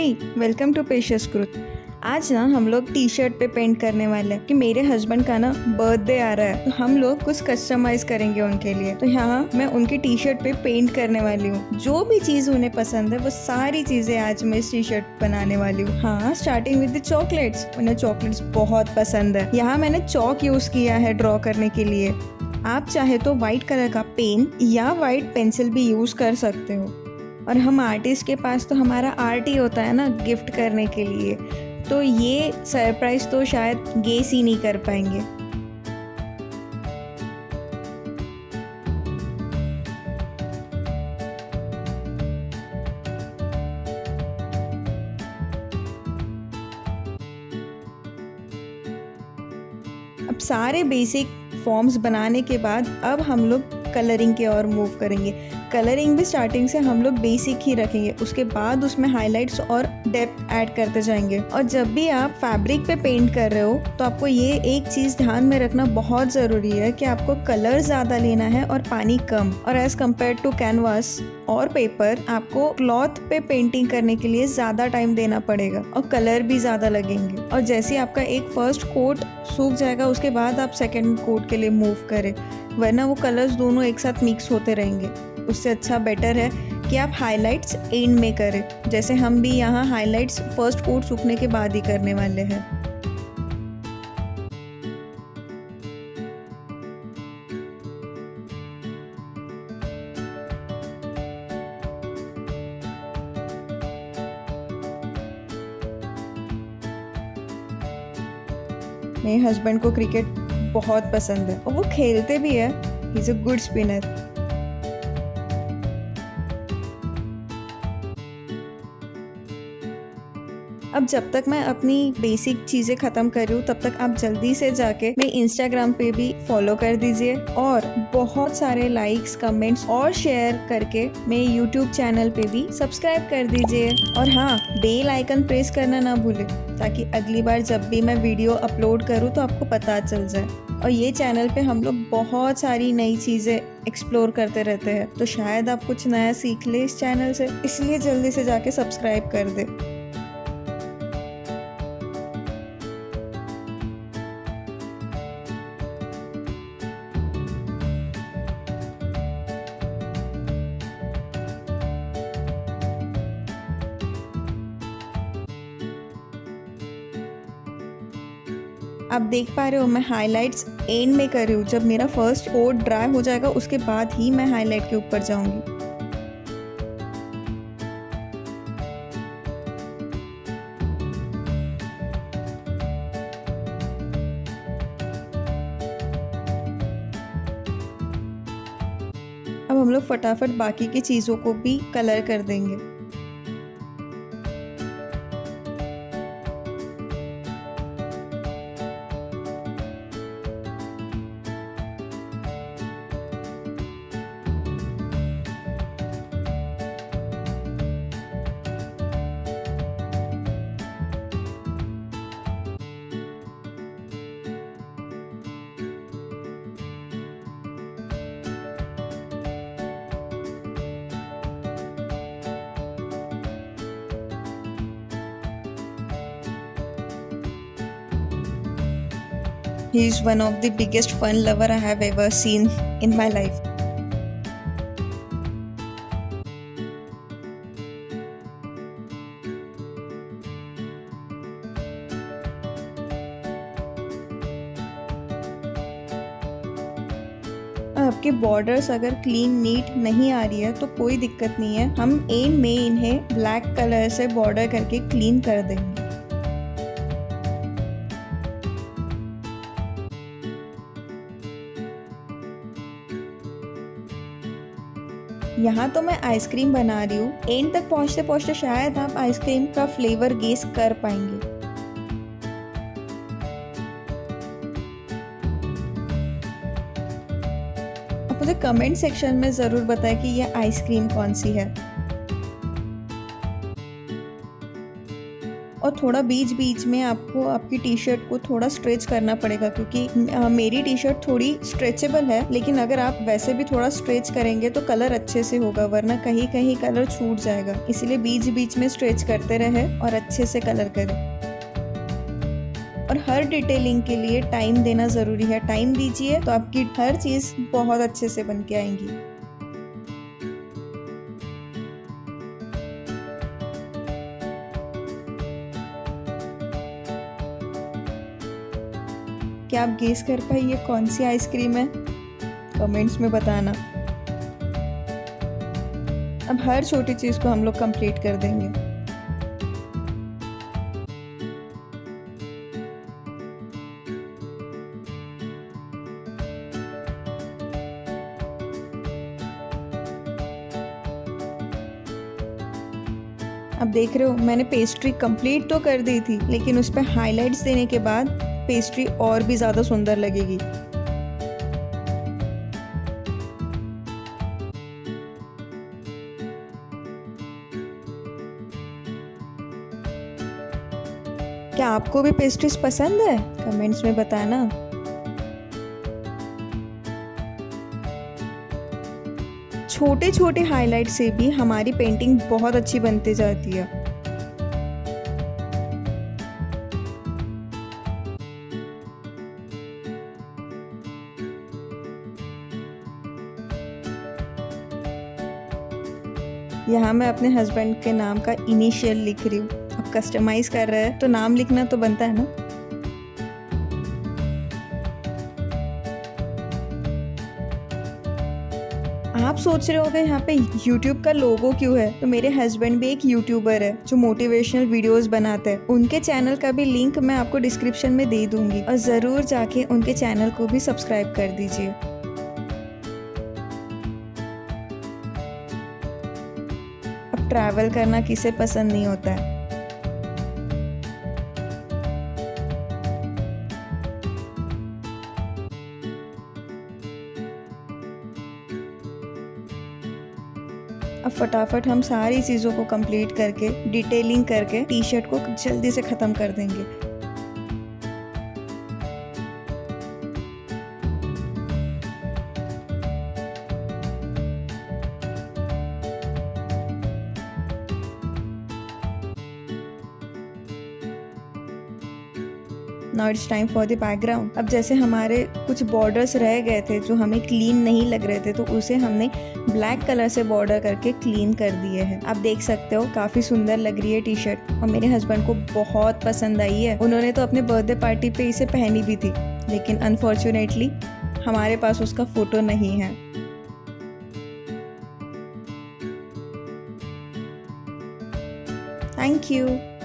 Hi, welcome to पेशेस group. आज ना हम लोग टी शर्ट पे पेंट करने वाले हैं कि मेरे हस्बैंड का ना बर्थडे आ रहा है, तो हम लोग कुछ कस्टमाइज करेंगे उनके लिए। तो यहाँ मैं उनकी टी शर्ट पे पेंट करने वाली हूँ। जो भी चीज उन्हें पसंद है वो सारी चीजें आज मैं इस टी शर्ट बनाने वाली हूँ। हाँ, स्टार्टिंग विद द चॉकलेट्स। उन्हें चॉकलेट्स बहुत पसंद है। यहाँ मैंने चॉक यूज किया है ड्रॉ करने के लिए। आप चाहे तो व्हाइट कलर का पेन या व्हाइट पेंसिल भी यूज कर सकते हो। और हम आर्टिस्ट के पास तो हमारा आर्ट ही होता है ना गिफ्ट करने के लिए, तो ये सरप्राइज तो शायद गेस ही नहीं कर पाएंगे। अब सारे बेसिक फॉर्म्स बनाने के बाद अब हम लोग कलरिंग के और मूव करेंगे। कलरिंग भी स्टार्टिंग से हम लोग बेसिक ही रखेंगे, उसके बाद उसमें हाइलाइट्स और डेप्थ ऐड करते जाएंगे। और जब भी आप फैब्रिक पे पेंट कर रहे हो तो आपको ये एक चीज ध्यान में रखना बहुत जरूरी है कि आपको कलर ज्यादा लेना है और पानी कम। और एज कम्पेयर टू कैनवास और पेपर, आपको क्लॉथ पे पेंटिंग करने के लिए ज्यादा टाइम देना पड़ेगा और कलर भी ज्यादा लगेंगे। और जैसे आपका एक फर्स्ट कोट सूख जाएगा उसके बाद आप सेकेंड कोट के लिए मूव करें, वरना वो कलर्स दोनों एक साथ मिक्स होते रहेंगे। उससे अच्छा बेटर है कि आप हाइलाइट्स एंड में करें, जैसे हम भी यहाँ हाइलाइट्स फर्स्ट कोट सूखने के बाद ही करने वाले हैं। मेरे हस्बैंड को क्रिकेट बहुत पसंद है और वो खेलते भी है। He is a good spinner. अब जब तक मैं अपनी बेसिक चीजें खत्म कर रही हूँ तब तक आप जल्दी से जाके मेरे इंस्टाग्राम पे भी फॉलो कर दीजिए और बहुत सारे लाइक्स, कमेंट्स और शेयर करके मेरे यूट्यूब चैनल पे भी सब्सक्राइब कर दीजिए। और हाँ, बेल आइकन प्रेस करना ना भूले ताकि अगली बार जब भी मैं वीडियो अपलोड करूँ तो आपको पता चल जाए। और ये चैनल पे हम लोग बहुत सारी नई चीजें एक्सप्लोर करते रहते हैं, तो शायद आप कुछ नया सीख ले इस चैनल से, इसलिए जल्दी से जाके सब्सक्राइब कर दे। आप देख पा रहे हो मैं हाइलाइट्स एंड में कर रही हूँ। जब मेरा फर्स्ट कोट ड्राई हो जाएगा उसके बाद ही मैं हाईलाइट के ऊपर जाऊंगी। अब हम लोग फटाफट बाकी की चीजों को भी कलर कर देंगे। He is one of the biggest fun lover I have ever seen in my life. आपके बॉर्डर्स अगर क्लीन नीट नहीं आ रही है तो कोई दिक्कत नहीं है, हम एंड में इन्हें ब्लैक कलर से बॉर्डर करके क्लीन कर देंगे। यहाँ तो मैं आइसक्रीम बना रही हूँ। एंड तक पहुँचते पहुँचते शायद आप आइसक्रीम का फ्लेवर गेस कर पाएंगे। आप मुझे कमेंट सेक्शन में जरूर बताएं कि यह आइसक्रीम कौन सी है। और थोड़ा बीच बीच में आपको आपकी टी शर्ट को थोड़ा स्ट्रेच करना पड़ेगा, क्योंकि मेरी टी शर्ट थोड़ी स्ट्रेचेबल है, लेकिन अगर आप वैसे भी थोड़ा स्ट्रेच करेंगे तो कलर अच्छे से होगा, वरना कहीं कहीं कलर छूट जाएगा। इसलिए बीच बीच में स्ट्रेच करते रहे और अच्छे से कलर करें। और हर डिटेलिंग के लिए टाइम देना ज़रूरी है। टाइम दीजिए तो आपकी हर चीज़ बहुत अच्छे से बन के आएंगी। क्या आप गेस कर पाए ये कौन सी आइसक्रीम है? कमेंट्स में बताना। अब हर छोटी चीज़ को हम लोग कंप्लीट कर देंगे। अब देख रहे हो, मैंने पेस्ट्री कंप्लीट तो कर दी थी, लेकिन उस पर हाइलाइट्स देने के बाद पेस्ट्री और भी ज़्यादा सुंदर लगेगी। क्या आपको भी पेस्ट्रीज पसंद है? कमेंट्स में बताना। छोटे छोटे हाइलाइट से भी हमारी पेंटिंग बहुत अच्छी बनती जाती है। यहाँ मैं अपने हस्बैंड के नाम का इनिशियल लिख रही हूँ। अब कस्टमाइज कर रहा है तो नाम लिखना तो बनता है ना। आप सोच रहे होंगे यहाँ पे YouTube का लोगो क्यों है? तो मेरे हस्बैंड भी एक यूट्यूबर है जो मोटिवेशनल वीडियोस बनाते हैं। उनके चैनल का भी लिंक मैं आपको डिस्क्रिप्शन में दे दूंगी, और ज़रूर जाके उनके चैनल को भी सब्सक्राइब कर दीजिए। अब ट्रैवल करना किसे पसंद नहीं होता है। अब फटाफट हम सारी चीज़ों को कंप्लीट करके डिटेलिंग करके टी शर्ट को जल्दी से ख़त्म कर देंगे। Now it's time for the background. अब जैसे हमारे कुछ बॉर्डर्स रह गए थे जो हमें क्लीन नहीं लग रहे थे, तो उसे हमने ब्लैक कलर से बॉर्डर करके क्लीन कर दिए हैं। आप देख सकते हो काफ़ी सुंदर लग रही है टी शर्ट, और मेरे हस्बैंड को बहुत पसंद आई है। उन्होंने तो अपने बर्थडे पार्टी पे इसे पहनी भी थी, लेकिन अनफॉर्चुनेटली हमारे पास उसका फ़ोटो नहीं है। Thank you.